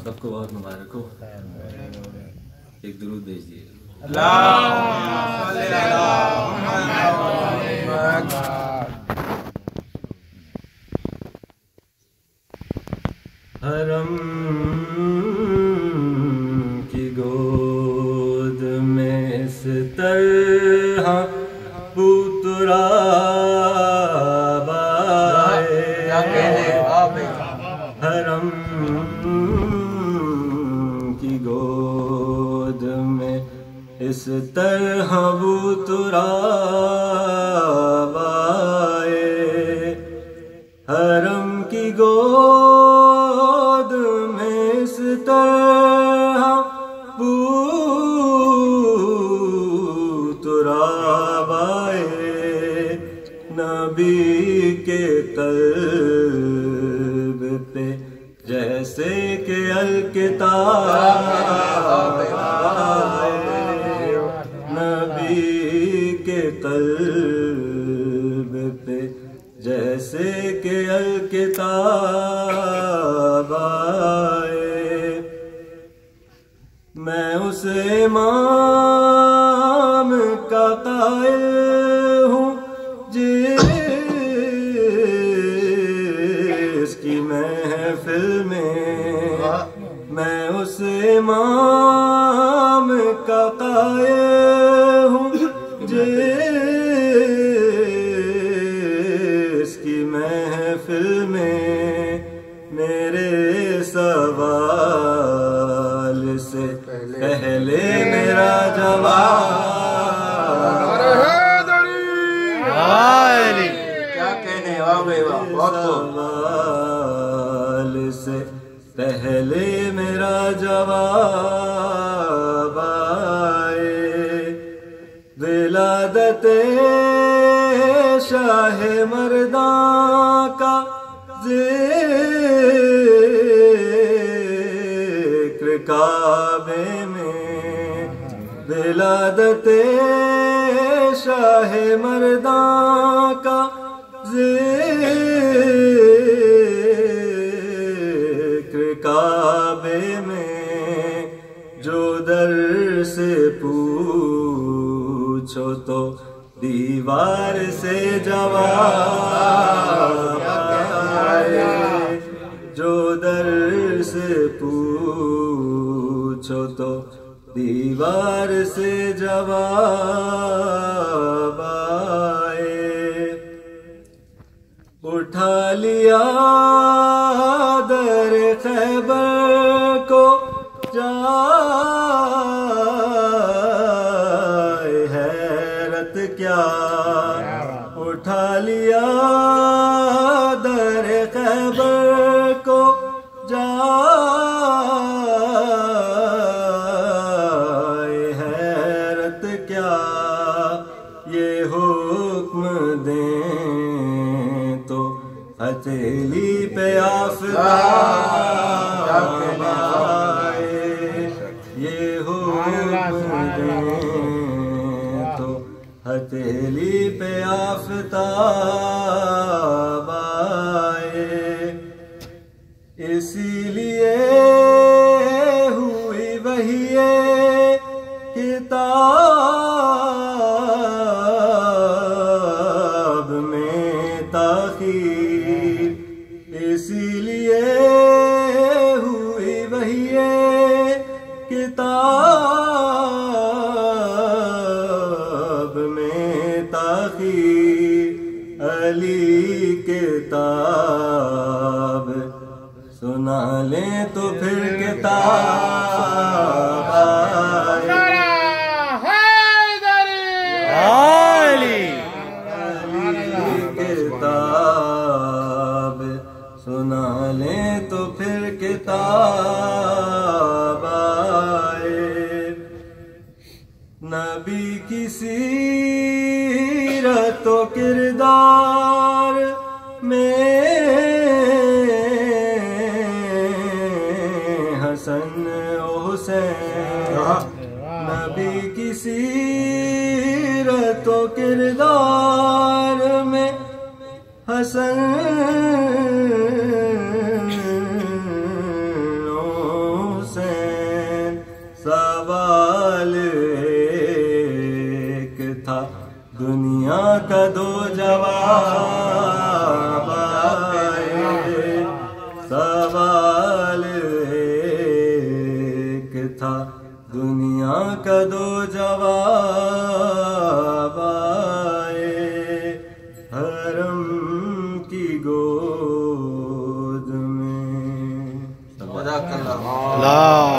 سب کو بہت مبارک ہو. ایک درود بھیج دیے. حرم کی گود میں اس طرح پوتراب آئے. حرم کی گود میں اس طرح پوتراب آئے. حرم کی گود میں اس طرح پوتراب آئے. نبی کے قلب پہ جیسے کہ الکتاب آئے. نبی کے قلب پہ جیسے کہ الکتاب آئے. میں اس امام کا قائل ہوں جس کی محفل میں اس امام کا قائل ہوں جس کی محفل میں میرے سوال سے پہلے میرا جواب. کیا کہنے سوال سے پہلے میرا جواب آئے. ولادت شاہ مرداں کا ذکر کعبے میں. ولادت شاہ مرداں کا ذکر کعبے میں. جو در سے پوچھو تو دیوار سے جواب آئے. جو در سے پوچھو تو دیوار سے جواب آئے. اٹھا لیا در خیبر کو جائے حیرت کیا. اٹھا لیا در خیبر کو جائے حیرت کیا. یہ حکم دیں تو ہتھیلی پہ آفتاب آئے. یہ حکم دیں تو ہتھیلی پہ آفتاب آئے. اسی لیے ہوئی وحی کتاب میں تاخیر. اسی لیے ہوئی وحی کتاب میں تاخیر. علی کتاب سنا لیں تو پھر کتاب آئے. علی کتاب سنا لیں تو پھر کتاب آئے. نبی کی سیرت و کردار میں حسن و حسین. نبی کی سیرت و کردار میں حسن و دنیا کا دو جواب آئے، سوال ایک تھا، دنیا کا دو جواب